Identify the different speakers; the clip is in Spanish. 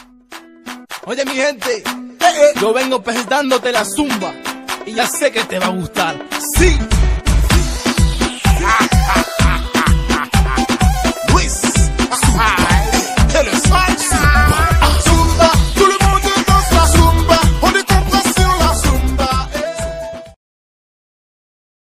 Speaker 1: Oye mi gente, yo vengo presentándote la zumba y ya sé que te va a gustar. Sí.